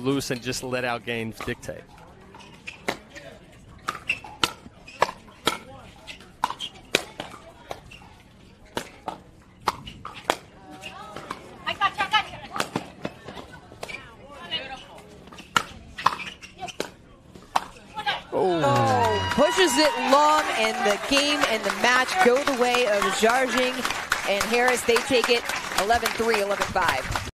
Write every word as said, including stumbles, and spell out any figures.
loose and just let out games dictate. Oh, pushes it long, and the game and the match go the way of Jardim and Harris. They take it eleven three, eleven five.